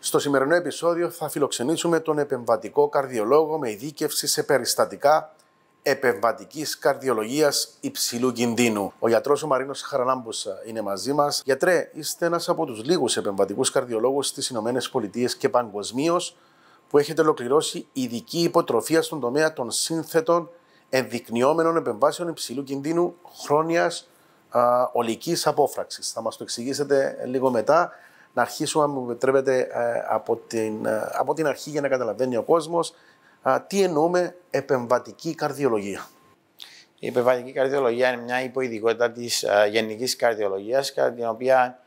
Στο σημερινό επεισόδιο θα φιλοξενήσουμε τον επεμβατικό καρδιολόγο με ειδίκευση σε περιστατικά επεμβατικής καρδιολογίας υψηλού κινδύνου. Ο γιατρός ο Μαρίνος Χαραλάμπους είναι μαζί μας. Γιατρέ, είστε ένας από τους λίγους επεμβατικούς καρδιολόγους στις ΗΠΑ και παγκοσμίως που έχετε ολοκληρώσει ειδική υποτροφία στον τομέα των σύνθετων ενδεικνυόμενων επεμβάσεων υψηλού κινδύνου χρόνιας ολικής απόφραξης. Θα μας το εξηγήσετε λίγο μετά. Να αρχίσουμε, αν μου επιτρέπετε, από την αρχή για να καταλαβαίνει ο κόσμος τι εννοούμε επεμβατική καρδιολογία. Η επεμβατική καρδιολογία είναι μια υποειδικότητα της γενικής καρδιολογίας, κατά την οποία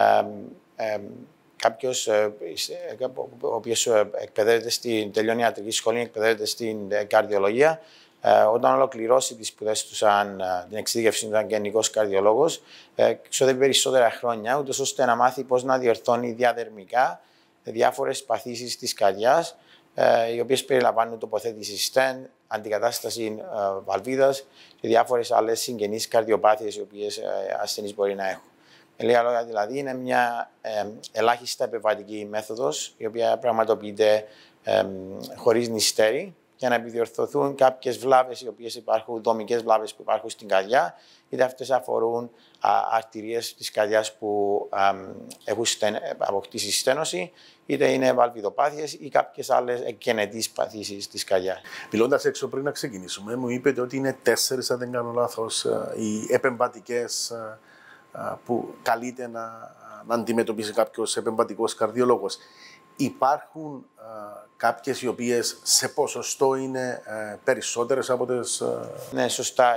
κάποιος ο οποίος τελειώνει ιατρική σχολή, εκπαιδεύεται στην καρδιολογία, όταν ολοκληρώσει τις σπουδές του σαν την εξειδίκευση του σαν γενικός καρδιολόγος, ξοδεύει περισσότερα χρόνια, ούτως ώστε να μάθει πώς να διορθώνει διαδερμικά διάφορες παθήσεις της καρδιάς, οι οποίες περιλαμβάνουν τοποθέτηση stent, αντικατάσταση βαλβίδας και διάφορες άλλες συγγενείς καρδιοπάθειες οι οποίες ασθενείς μπορεί να έχουν. Με λίγα λόγια, δηλαδή, είναι μια ελάχιστα επεμβατική μέθοδος, η οποία πραγματοποιείται χωρίς νηστέρι, για να επιδιορθωθούν κάποιες βλάβες οι οποίες υπάρχουν, δομικές βλάβες που υπάρχουν στην καρδιά, είτε αυτές αφορούν αρτηρίες της καρδιάς που έχουν αποκτήσει στένωση, είτε είναι βαλβιδοπάθειες ή κάποιες άλλες εκκενετείς παθήσεις της καρδιάς. Μιλώντας έξω πριν να ξεκινήσουμε, μου είπετε ότι είναι 4, αν δεν κάνω λάθος, οι επεμβατικές που καλείται να αντιμετωπίσει κάποιος επεμβατικός καρδιολόγος. Υπάρχουν κάποιες οι οποίες σε ποσοστό είναι περισσότερες από τις... Ναι, σωστά.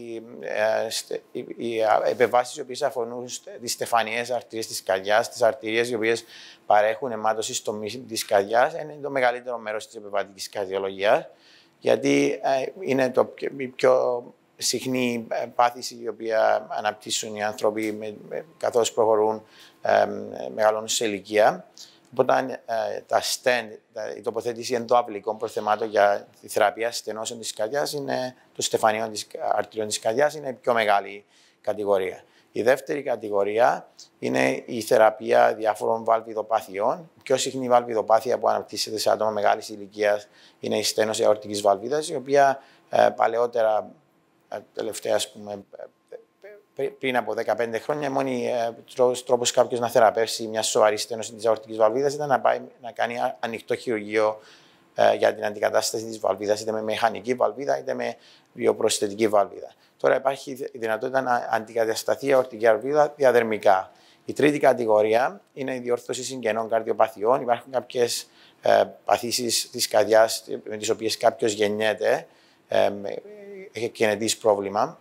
Οι επεμβάσεις οι οποίες αφορούν τις στεφανιές αρτηρίες της καρδιάς, τις αρτηρίες οι οποίες παρέχουν αιμάτωση στο μυαλό της καρδιάς, είναι το μεγαλύτερο μέρος της επεμβατικής καρδιολογίας, γιατί είναι η πιο συχνή πάθηση η οποία αναπτύσσουν οι άνθρωποι καθώς προχωρούν, μεγαλώνουν σε ηλικία. Οπότε τα stent, η τοποθέτηση ενδοαυλικών προθεμάτων για τη θεραπεία στενώσεων της καρδιάς, των στεφανιών της αρτηριών της καρδιάς, είναι η πιο μεγάλη κατηγορία. Η δεύτερη κατηγορία είναι η θεραπεία διάφορων βαλβιδοπαθειών. Η πιο συχνή βαλβιδοπάθεια που αναπτύσσεται σε άτομα μεγάλης ηλικίας είναι η στένωση αορτικής βαλβίδας, η οποία παλαιότερα, τελευταία, ας πούμε, πριν από 15 χρόνια, μόνοι τρόπος κάποιος να θεραπεύσει μια σοβαρή στένωση της αορτικής βαλβίδας ήταν να πάει να κάνει ανοιχτό χειρουργείο για την αντικατάσταση της βαλβίδας, είτε με μηχανική βαλβίδα είτε με βιοπροσθετική βαλβίδα. Τώρα υπάρχει η δυνατότητα να αντικατασταθεί η αορτική βαλβίδα διαδερμικά. Η τρίτη κατηγορία είναι η διόρθωση συγγενών καρδιοπαθειών. Υπάρχουν κάποιες παθήσεις της καρδιάς με τις οποίες κάποιος γεννιέται, έχει γενετής πρόβλημα.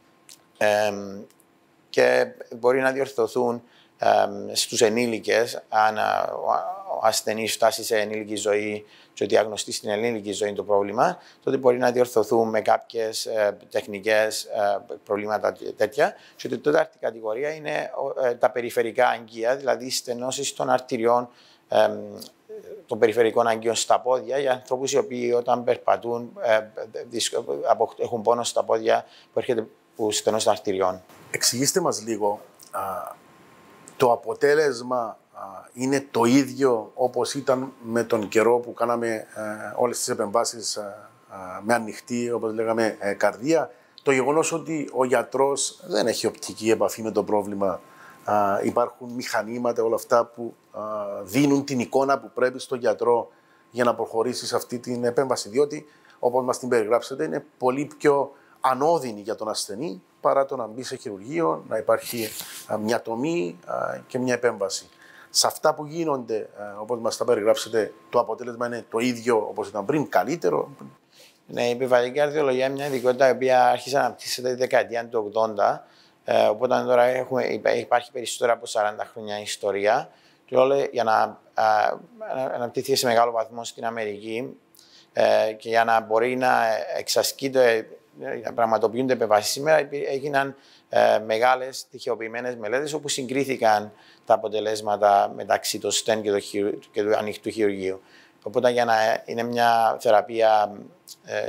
Και μπορεί να διορθωθούν στους ενήλικες, αν ο ασθενής φτάσει σε ενήλικη ζωή και διαγνωστεί στην ενήλικη ζωή το πρόβλημα, τότε μπορεί να διορθωθούν με κάποιες τεχνικές προβλήματα τέτοια. Και η τέταρτη κατηγορία είναι τα περιφερικά αγκία, δηλαδή στενώσεις των αρτηριών των περιφερικών αγκίων στα πόδια, για ανθρώπους οι οποίοι όταν περπατούν έχουν πόνο στα πόδια που έρχεται που στενός των αρτηριών. Εξηγήστε μας λίγο, το αποτέλεσμα είναι το ίδιο όπως ήταν με τον καιρό που κάναμε όλες τις επεμβάσεις με ανοιχτή, όπως λέγαμε, καρδία. Το γεγονός ότι ο γιατρός δεν έχει οπτική επαφή με το πρόβλημα, υπάρχουν μηχανήματα, όλα αυτά που δίνουν την εικόνα που πρέπει στον γιατρό για να προχωρήσει σε αυτή την επέμβαση, διότι όπως μας την περιγράψετε είναι πολύ πιο ανώδυνη για τον ασθενή παρά το να μπει σε χειρουργείο, να υπάρχει μια τομή και μια επέμβαση. Σε αυτά που γίνονται, όπως μας τα περιγράψετε, το αποτέλεσμα είναι το ίδιο όπως ήταν πριν, καλύτερο? Ναι, η επεμβατική καρδιολογία είναι μια ειδικότητα η οποία άρχισε να αναπτύσσεται τη δεκαετία του 80, οπότε τώρα υπάρχει περισσότερα από 40 χρόνια ιστορία. Και όλο για να αναπτύχθηκε σε μεγάλο βαθμό στην Αμερική και για να μπορεί να εξασκείται, να πραγματοποιούνται επεμβάσεις σήμερα, έγιναν μεγάλες τυχεοποιημένες μελέτες όπου συγκρίθηκαν τα αποτελέσματα μεταξύ του stent και του ανοιχτού χειρουργείου. Οπότε για να είναι μια θεραπεία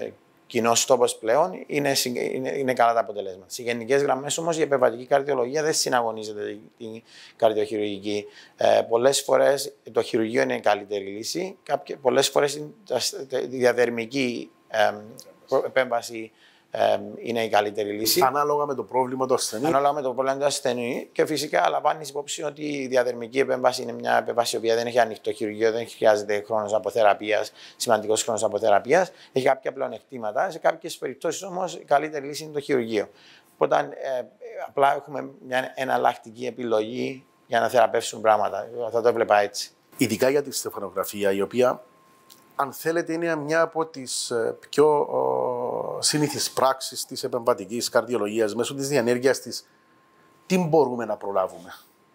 κοινός τόπος πλέον, είναι καλά τα αποτελέσματα. Σε γενικές γραμμές όμως η επεμβατική καρδιολογία δεν συναγωνίζεται την καρδιοχειρουργική. Πολλές φορές το χειρουργείο είναι η καλύτερη λύση, πολλές φορές η διαδερμική επέμβαση είναι η καλύτερη λύση. Ανάλογα με το πρόβλημα του ασθενή. Ανάλογα με το πρόβλημα του ασθενή και φυσικά λαμβάνει υπόψη ότι η διαδερμική επέμβαση είναι μια επέμβαση που δεν έχει ανοιχτό χειρουργείο, δεν χρειάζεται χρόνος αποθεραπείας, σημαντικός χρόνος αποθεραπείας. Έχει κάποια πλεονεκτήματα. Σε κάποιες περιπτώσεις όμως η καλύτερη λύση είναι το χειρουργείο. Οπότε απλά έχουμε μια εναλλακτική επιλογή για να θεραπεύσουν πράγματα. Θα το έβλεπα έτσι. Ειδικά για τη στεφανογραφία, η οποία, αν θέλετε, είναι μια από τις πιο σύνηθεις πράξεις της επεμβατικής καρδιολογίας μέσω της διενέργειας της. Τι μπορούμε να προλάβουμε?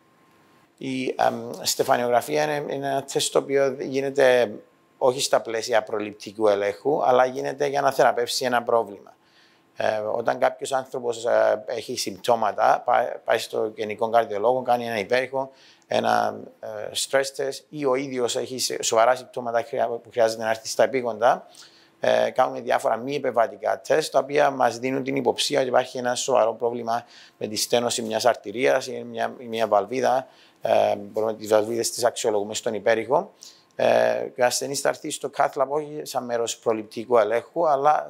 Η στεφανιογραφία είναι ένα τεστ το οποίο γίνεται όχι στα πλαίσια προληπτικού ελέγχου, αλλά γίνεται για να θεραπεύσει ένα πρόβλημα. Όταν κάποιος άνθρωπος έχει συμπτώματα, πάει στο γενικό καρδιολόγο, κάνει ένα υπέρηχο, ένα stress test ή ο ίδιος έχει σοβαρά συμπτώματα που χρειάζεται να έρθει στα επίγοντα, κάνουμε διάφορα μη επεμβατικά τεστ, τα οποία μας δίνουν την υποψία ότι υπάρχει ένα σοβαρό πρόβλημα με τη στένωση μιας αρτηρίας ή μια βαλβίδα. Μπορούμε τις βαλβίδες τις αξιολογούμε στον υπέρηχο. Και ο ασθενής θα έρθει στο cath lab όχι σαν μέρος προληπτικού ελέγχου, αλλά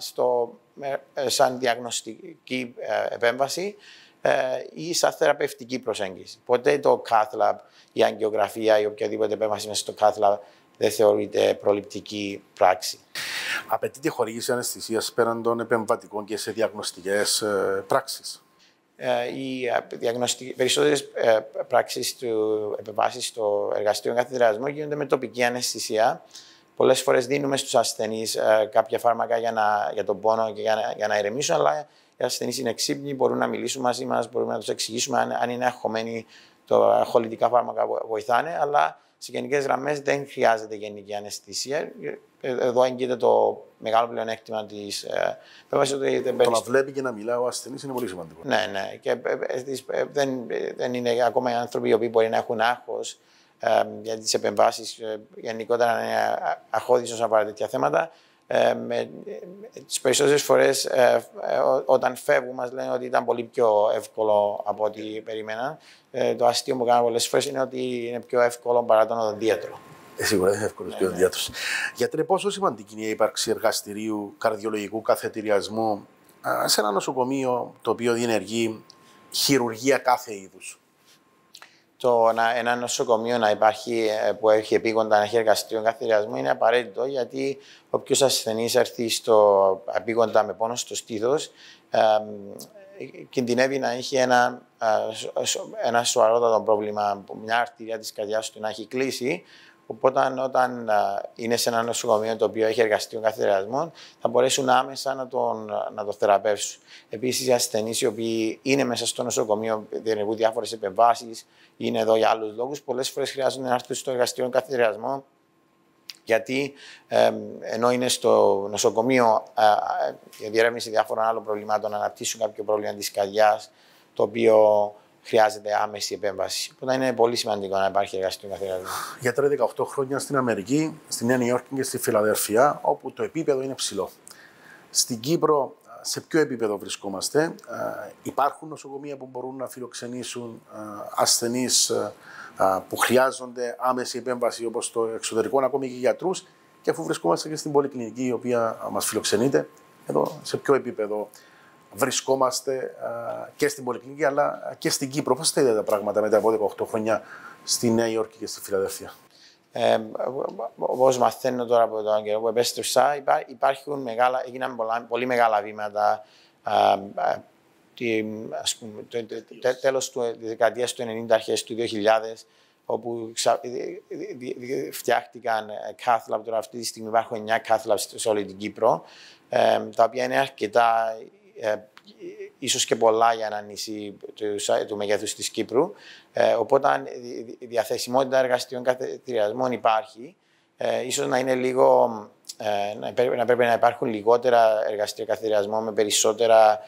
σαν διαγνωστική επέμβαση ή σαν θεραπευτική προσέγγιση. Ποτέ το cath lab, η αγγιογραφία ή οποιαδήποτε επέμβαση μέσα στο cath lab δεν θεωρείται προληπτική πράξη. Απαιτείται χορήγηση αναισθησίας πέραν των επεμβατικών και σε διαγνωστικές πράξεις? Οι περισσότερες πράξεις επεμβάσεις στο εργαστήριο καθεδρασμού γίνονται με τοπική αναισθησία. Πολλές φορές δίνουμε στους ασθενείς κάποια φάρμακα για τον πόνο και για να ηρεμήσουν, αλλά οι ασθενείς είναι εξύπνοι, μπορούν να μιλήσουν μαζί μας, μπορούμε να τους εξηγήσουμε αν είναι αγχωμένοι, τα χολητικά φάρμακα βοηθάνε, αλλά σε γενικές γραμμές δεν χρειάζεται γενική αναισθησία. Εδώ έγκυται το μεγάλο πλεονέκτημα της επέμβασης. Το να βλέπει και να μιλά ο ασθενής είναι πολύ σημαντικό. Ναι, ναι. Και δεν είναι ακόμα οι άνθρωποι οι οποίοι μπορεί να έχουν άγχος για τις επεμβάσεις, γενικότερα να είναι αχώδεις όσον αφορά τέτοια θέματα. Τις περισσότερες φορές όταν φεύγουν μας λένε ότι ήταν πολύ πιο εύκολο από ό,τι περίμεναν. Το αστείο που κάνω πολλές φορές είναι ότι είναι πιο εύκολο παρά τον οδοντίατρο. Σίγουρα είναι εύκολο και ο οδοντίατρος. Γιατρέ, πόσο σημαντική είναι η ύπαρξη εργαστηρίου καρδιολογικού καθετηριασμού σε ένα νοσοκομείο το οποίο διενεργεί χειρουργία κάθε είδους? Ένα νοσοκομείο να υπάρχει που έχει επίγοντα, να έχει εργαστήριο καθεδριασμού είναι απαραίτητο, γιατί όποιος ασθενής έρθει στο επίγοντα με πόνο στο στήθος κινδυνεύει να έχει ένα σοβαρότατο πρόβλημα, μια αρτηρία της καρδιάς του να έχει κλείσει. Οπότε, όταν είναι σε ένα νοσοκομείο το οποίο έχει εργαστήριο καθεδριασμού, θα μπορέσουν άμεσα να το θεραπεύσουν. Επίσης, οι ασθενείς οι οποίοι είναι μέσα στο νοσοκομείο, διενεργούν διάφορες επεμβάσεις, είναι εδώ για άλλους λόγους, πολλές φορές χρειάζονται να έρθουν στο εργαστήριο καθεδριασμό, γιατί ενώ είναι στο νοσοκομείο για διερεύνηση διάφορων άλλων προβλημάτων, να αναπτύσσουν κάποιο πρόβλημα της καρδιάς, το οποίο χρειάζεται άμεση επέμβαση. Οπότε είναι πολύ σημαντικό να υπάρχει εργαστήριο καθεδριασμού. Γιατρέ, 18 χρόνια στην Αμερική, στη Νέα Υόρκη και στη Φιλαδέλφια, όπου το επίπεδο είναι ψηλό. Στην Κύπρο, σε ποιο επίπεδο βρισκόμαστε? Υπάρχουν νοσοκομεία που μπορούν να φιλοξενήσουν ασθενείς που χρειάζονται άμεση επέμβαση, όπως το εξωτερικό, ακόμη και γιατρούς? Και αφού βρισκόμαστε και στην πολυκλινική, η οποία μας φιλοξενείται, εδώ σε ποιο επίπεδο βρισκόμαστε και στην πολυκλινική αλλά και στην Κύπρο? Πώς θα είδατε τα πράγματα μετά από 18 χρόνια στη Νέα Υόρκη και στη Φιλαδέλφια? Όπως μαθαίνω τώρα από τον καιρό που επέστρεψα, έγιναν πολύ μεγάλα βήματα. Τέλος της δεκαετίας του 90, αρχές του 2000, όπου φτιάχτηκαν cath lab. Τώρα αυτή τη στιγμή υπάρχουν 9 cath lab σε όλη την Κύπρο, τα οποία είναι αρκετά, ίσως και πολλά για ένα νησί του μεγέθους της Κύπρου. Οπότε η διαθεσιμότητα εργαστηρίων καθεδριασμών υπάρχει. Ίσως να είναι λίγο, να πρέπει να υπάρχουν λιγότερα εργαστήρια καθεδριασμών με περισσότερα,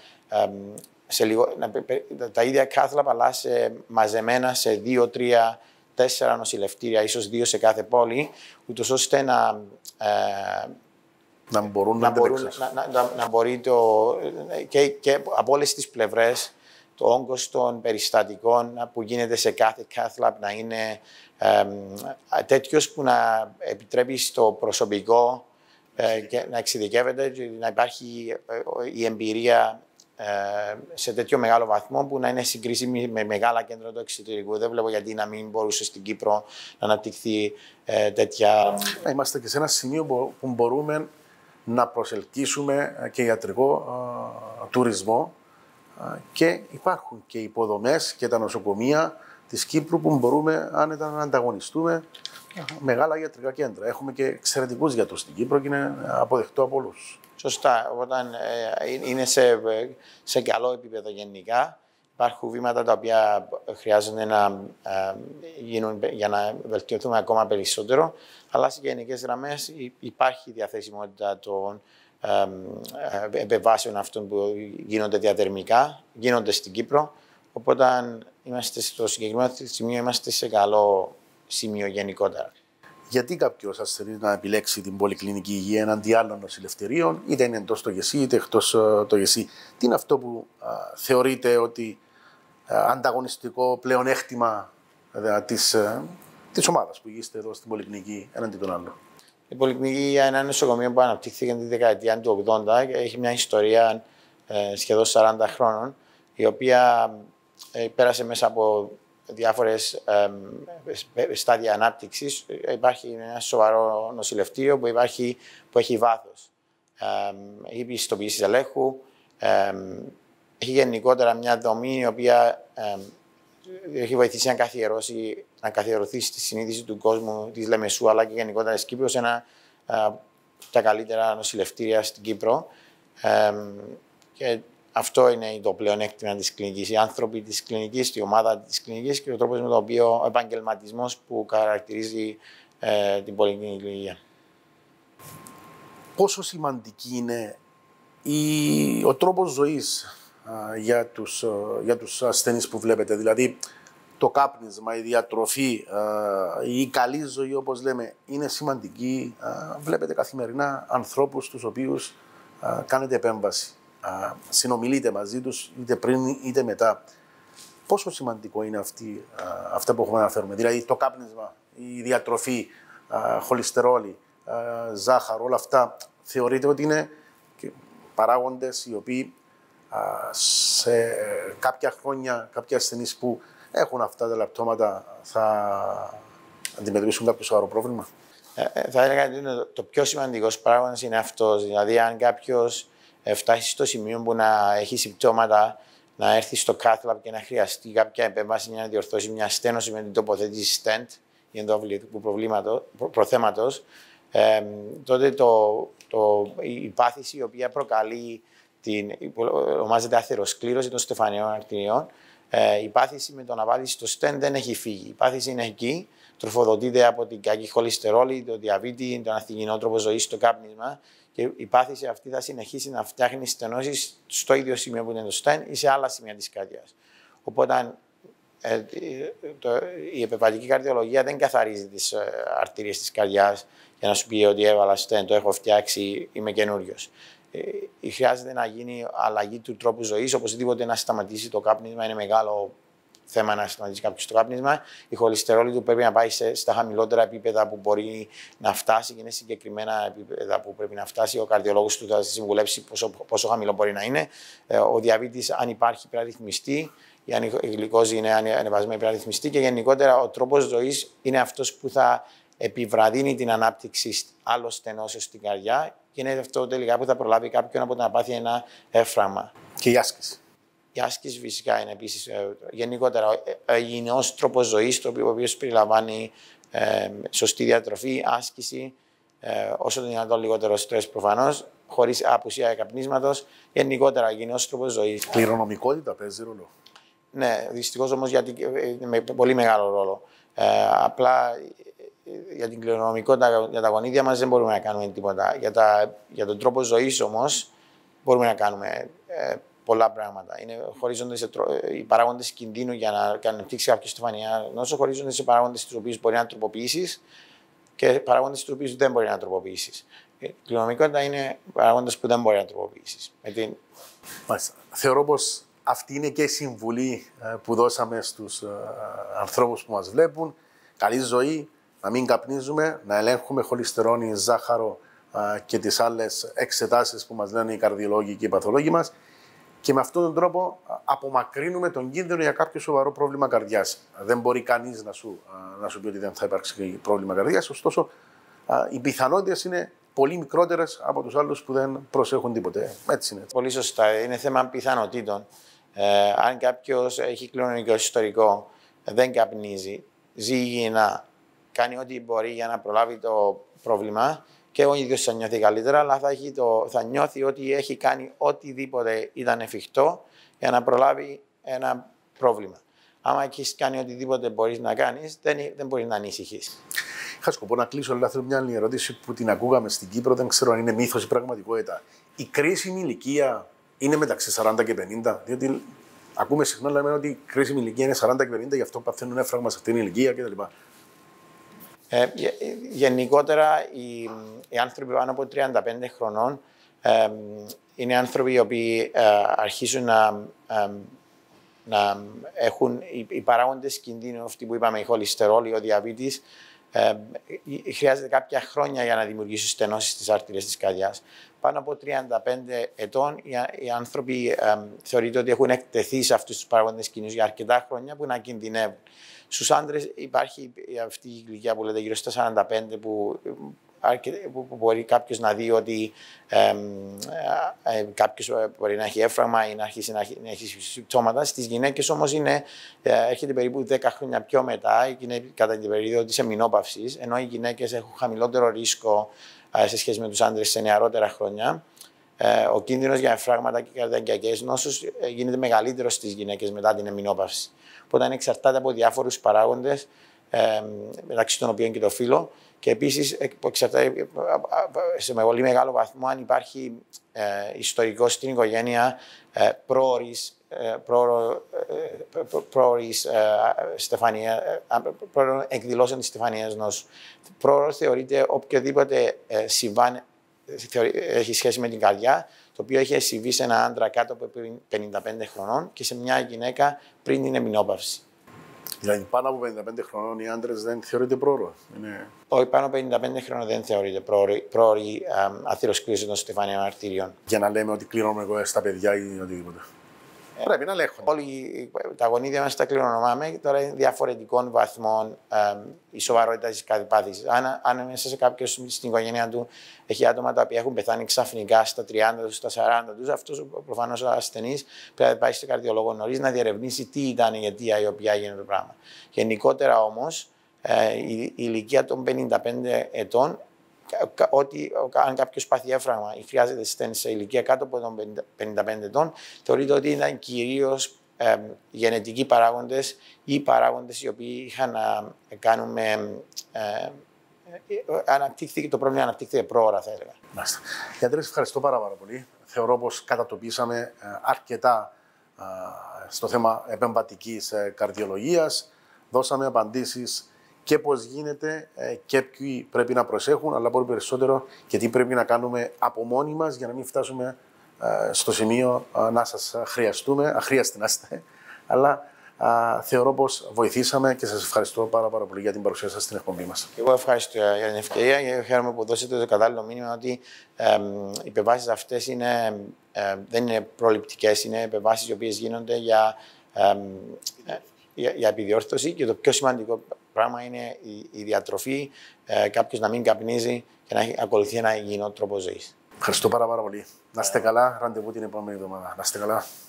τα ίδια cath lab, αλλά μαζεμένα σε 2, 3, 4 νοσηλευτήρια, ίσως 2 σε κάθε πόλη, ούτως ώστε να Να μπορούν να μπορεί και από όλες τις πλευρές το όγκος των περιστατικών που γίνεται σε κάθε cath lab να είναι τέτοιος που να επιτρέπει στο προσωπικό και να εξειδικεύεται και να υπάρχει η εμπειρία σε τέτοιο μεγάλο βαθμό που να είναι συγκρίσιμη με μεγάλα κέντρα του εξωτερικού. Δεν βλέπω γιατί να μην μπορούσε στην Κύπρο να αναπτυχθεί τέτοια... Είμαστε και σε ένα σημείο που μπορούμε να προσελκύσουμε και ιατρικό τουρισμό και υπάρχουν και υποδομές και τα νοσοκομεία της Κύπρου που μπορούμε άνετα να ανταγωνιστούμε μεγάλα ιατρικά κέντρα. Έχουμε και εξαιρετικούς γιατρούς στην Κύπρο και είναι αποδεκτό από όλους. Σωστά. Όταν είναι σε καλό επίπεδο γενικά, υπάρχουν βήματα τα οποία χρειάζονται να γίνουν για να βελτιωθούμε ακόμα περισσότερο, αλλά σε γενικές γραμμές υπάρχει διαθεσιμότητα των επεμβάσεων αυτών που γίνονται διαδερμικά, γίνονται στην Κύπρο. Οπότε, αν είμαστε στο συγκεκριμένο σημείο, είμαστε σε καλό σημείο γενικότερα. Γιατί κάποιος ασθενής να επιλέξει την πολυκλινική υγεία εναντί άλλων νοσηλευτηρίων, είτε είναι εντός το ΓΕΣΥ είτε εκτός το ΓΕΣΥ? Τι είναι αυτό που θεωρείτε ότι ανταγωνιστικό πλεονέκτημα της ομάδας που είστε εδώ στην πολυκλινική εναντί των άλλων? Η πολυκλινική υγεία είναι ένα νοσοκομείο που αναπτύχθηκε τη δεκαετία του 80 και έχει μια ιστορία σχεδόν 40 χρόνων, η οποία πέρασε μέσα από διάφορες στάδια ανάπτυξης. Υπάρχει ένα σοβαρό νοσηλευτήριο που έχει βάθος. Έχει πιστοποιήσεις ελέγχου, έχει γενικότερα μια δομή η οποία έχει βοηθήσει να καθιερωθεί στη συνείδηση του κόσμου της Λεμεσού αλλά και γενικότερα της Κύπρου σε ένα από τα καλύτερα νοσηλευτήρια στην Κύπρο. Και αυτό είναι το πλεονέκτημα της κλινικής. Οι άνθρωποι της κλινικής, η ομάδα της κλινικής και ο τρόπος με τον οποίο ο επαγγελματισμός που χαρακτηρίζει την πολυκλινική υγεία. Πόσο σημαντική είναι ο τρόπος ζωής για τους ασθενείς που βλέπετε? Δηλαδή, το κάπνισμα, η διατροφή, η καλή ζωή, όπως λέμε, είναι σημαντική. Βλέπετε καθημερινά ανθρώπους τους οποίους κάνετε επέμβαση. Συνομιλείτε μαζί τους είτε πριν είτε μετά. Πόσο σημαντικό είναι αυτά που έχουμε να αναφέρουμε? Δηλαδή το κάπνισμα, η διατροφή, χολυστερόλη, ζάχαρο, όλα αυτά θεωρείτε ότι είναι παράγοντες οι οποίοι σε κάποια χρόνια, κάποιοι ασθενείς που έχουν αυτά τα λεπτόματα θα αντιμετωπίσουν κάποιο σοβαρό πρόβλημα? Θα έλεγα ότι το πιο σημαντικός παράγοντας είναι αυτός. Δηλαδή αν κάποιος φτάσει στο σημείο που να έχει συμπτώματα, να έρθει στο cath lab και να χρειαστεί κάποια επέμβαση για να διορθώσει μια στένωση με την τοποθέτηση stent ή ενδοβλητικού προθέματος, τότε η πάθηση η οποία προκαλεί ονομάζεται αθεροσκλήρωση των στεφανιών αρτηριών. Η πάθηση με το να βάλει στο stent δεν έχει φύγει. Η πάθηση είναι εκεί, τροφοδοτείται από την κακή χολυστερόλη, το διαβήτη, τον αθυγινό τρόπο ζωής, το κάπνισμα. Και η πάθηση αυτή θα συνεχίσει να φτιάχνει στενώσεις στο ίδιο σημείο που είναι το stent ή σε άλλα σημεία της καρδιάς. Οπότε η επεμβατική καρδιολογία δεν καθαρίζει τις αρτηρίες της καρδιάς για να σου πει ότι έβαλα stent, το έχω φτιάξει, είμαι καινούριος. Χρειάζεται να γίνει αλλαγή του τρόπου ζωής, οπωσδήποτε να σταματήσει το κάπνισμα. Είναι μεγάλο θέμα να σταματήσει κάποιο το κάπνισμα. Η χολυστερόλη του πρέπει να πάει στα χαμηλότερα επίπεδα που μπορεί να φτάσει και είναι συγκεκριμένα επίπεδα που πρέπει να φτάσει. Ο καρδιολόγος του θα συμβουλέψει πόσο χαμηλό μπορεί να είναι. Ο διαβήτης, αν υπάρχει, πρέπει να ρυθμιστεί. Η γλυκόζη είναι ανεβασμένη, πρέπει να ρυθμιστεί. Και γενικότερα ο τρόπος ζωής είναι αυτός που θα επιβραδύνει την ανάπτυξη άλλων στενώσεων στην καρδιά και είναι αυτό τελικά που θα προλάβει κάποιον από το να πάθει ένα εύφραγμα. Και η άσκηση. Η άσκηση φυσικά είναι επίσης γενικότερα υγιεινός τρόπος ζωής, ο οποίος περιλαμβάνει σωστή διατροφή, άσκηση, όσο το δυνατόν λιγότερο στρες προφανώς, χωρίς απουσία καπνίσματος, γενικότερα υγιεινός τρόπος ζωής. Κληρονομικότητα παίζει ρόλο? Ναι, δυστυχώς όμως με πολύ μεγάλο ρόλο. Απλά για την κληρονομικότητα, για τα γονίδια μας δεν μπορούμε να κάνουμε τίποτα. Για τον τρόπο ζωής όμως μπορούμε να κάνουμε πολλά πράγματα. Χωρίζονται οι παράγοντες κινδύνου για να αναπτύξει κάποιο στεφανιαία νόσο, χωρίζονται σε παράγοντες τους οποίους μπορεί να τροποποιήσεις και παράγοντες του οποίου δεν μπορεί να τροποποιήσει. Η κληρονομικότητα είναι παράγοντες που δεν μπορεί να τροποποιήσει. Θεωρώ πως αυτή είναι και η συμβουλή που δώσαμε στους ανθρώπους που μας βλέπουν. Καλή ζωή, να μην καπνίζουμε, να ελέγχουμε χολυστερόνη, ζάχαρο και τις άλλες εξετάσεις που μας λένε οι καρδιολόγοι και οι παθολόγοι μας. Και με αυτόν τον τρόπο απομακρύνουμε τον κίνδυνο για κάποιο σοβαρό πρόβλημα καρδιάς. Δεν μπορεί κανείς να σου πει ότι δεν θα υπάρξει πρόβλημα καρδιάς, ωστόσο οι πιθανότητες είναι πολύ μικρότερες από τους άλλους που δεν προσέχουν τίποτε. Έτσι είναι. Πολύ σωστά. Είναι θέμα πιθανότητων. Αν κάποιος έχει κληρονομικό ιστορικό, δεν καπνίζει, ζει υγιεινά, κάνει ό,τι μπορεί για να προλάβει το πρόβλημα και ο ίδιος θα νιώθει καλύτερα, αλλά θα νιώθει ότι έχει κάνει οτιδήποτε ήταν εφικτό για να προλάβει ένα πρόβλημα. Άμα έχεις κάνει οτιδήποτε μπορείς να κάνεις, δεν μπορείς να ανησυχείς. Είχα σκοπό να κλείσω, αλλά θέλω μια άλλη ερώτηση που την ακούγαμε στην Κύπρο, δεν ξέρω αν είναι μύθος ή πραγματικότητα. Η κρίσιμη ηλικία είναι μεταξύ 40 και 50, διότι ακούμε συχνά λέμε ότι η κρίσιμη ηλικία είναι 40 και 50, γι' αυτό παθαίνουν έφραγμα σε αυτήν την ηλικία κτλ. Γενικότερα, οι άνθρωποι πάνω από 35 χρονών είναι άνθρωποι οι οποίοι αρχίζουν να έχουν οι παράγοντες κινδύνου, αυτοί που είπαμε, η χολυστερόλη, ο διαβήτης, χρειάζεται κάποια χρόνια για να δημιουργήσουν στενώσεις στις αρτηρίες της καρδιάς. Πάνω από 35 ετών οι άνθρωποι θεωρείται ότι έχουν εκτεθεί σε αυτούς τους παράγοντες κινδύνους για αρκετά χρόνια που να κινδυνεύουν. Στους άντρες υπάρχει αυτή η ηλικία που λέτε γύρω στα 45 που μπορεί κάποιος να δει ότι κάποιος μπορεί να έχει έφραγμα ή να αρχίσει να έχει συμπτώματα. Στις γυναίκες όμως έρχεται περίπου 10 χρόνια πιο μετά, κατά την περίοδο της εμεινόπαυσης, ενώ οι γυναίκες έχουν χαμηλότερο ρίσκο σε σχέση με τους άντρες σε νεαρότερα χρόνια. Ο κίνδυνος για εφράγματα και καρδιακές νόσους γίνεται μεγαλύτερος στις γυναίκες μετά την εμεινόπαυση. Οπότε εξαρτάται από διάφορους παράγοντες, μεταξύ των οποίων και το φύλο. Και επίσης εξαρτάται σε πολύ μεγάλο βαθμό αν υπάρχει ιστορικό στην οικογένεια πρόορης εκδηλώσεων της στεφανίας νόσου. Πρόορος θεωρείται οποιοδήποτε συμβάν έχει σχέση με την καρδιά, το οποίο έχει συμβεί σε έναν άντρα κάτω από 55 χρονών και σε μια γυναίκα πριν την εμεινόπαυση. Δηλαδή πάνω από 55 χρονών οι άντρες δεν θεωρείται πρόωρο. Όχι, πάνω από 55 χρονών δεν θεωρείται πρόωρη αθυροσκλήρωση των στεφανίων αρτηριών. Για να λέμε ότι κληρώνουμε εγώ στα παιδιά ή οτιδήποτε. Πρέπει να ελέγχονται. Όλοι τα γονίδια μας τα κληρονομάμε, τώρα είναι διαφορετικών βαθμών η σοβαρότητα της κάθε πάθησης. Αν μέσα σε κάποιος στην οικογένεια του έχει άτομα τα οποία έχουν πεθάνει ξαφνικά στα 30 τους, στα 40 τους, αυτός προφανώς ο ασθενής πρέπει να πάει στον καρδιολόγο νωρίς να διερευνήσει τι ήταν η αιτία η οποία έγινε το πράγμα. Γενικότερα όμως η ηλικία των 55 ετών, ότι αν κάποιος πάθει έφραγμα ή χρειάζεται στένη σε ηλικία κάτω από των 55 ετών, θεωρείται ότι ήταν κυρίως γενετικοί παράγοντες ή παράγοντες οι οποίοι είχαν να κάνουν με. Το πρόβλημα αναπτύχθηκε πρόωρα, θα έλεγα. Μάλιστα. Γιατρέ, ευχαριστώ πάρα πολύ. Θεωρώ πως κατατοπίσαμε αρκετά στο θέμα επεμβατικής καρδιολογίας. Δώσαμε απαντήσεις και πώς γίνεται και ποιοι πρέπει να προσέχουν, αλλά πολύ περισσότερο και τι πρέπει να κάνουμε από μόνοι μας για να μην φτάσουμε στο σημείο να σας χρειαστούμε, αχρίαστοι να είστε, αλλά θεωρώ πως βοηθήσαμε και σας ευχαριστώ πάρα πολύ για την παρουσία σας στην εκπομπή μας. Εγώ ευχαριστώ για την ευκαιρία και χαίρομαι που δώσετε το κατάλληλο μήνυμα ότι οι επεμβάσεις αυτές δεν είναι προληπτικές, είναι επεμβάσεις οι οποίες γίνονται για επιδιόρθωση και το πιο σημαντικό πράγμα είναι η διατροφή, κάποιος να μην καπνίζει και να ακολουθεί ένα υγιεινό τρόπο ζωής. Ευχαριστώ πάρα πολύ. Να είστε καλά, ραντεβού την επόμενη εβδομάδα. Να είστε καλά.